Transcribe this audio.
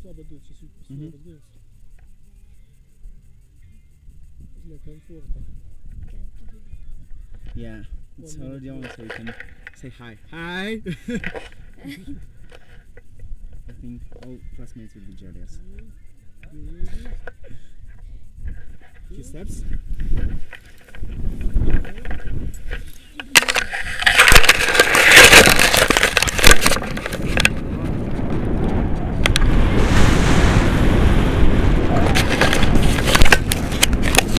слабо дует, чуть-чуть слабо дует. Для комфорта. Yeah, it's already on, so you can say hi. Hi! I think all classmates will be jealous. Few steps.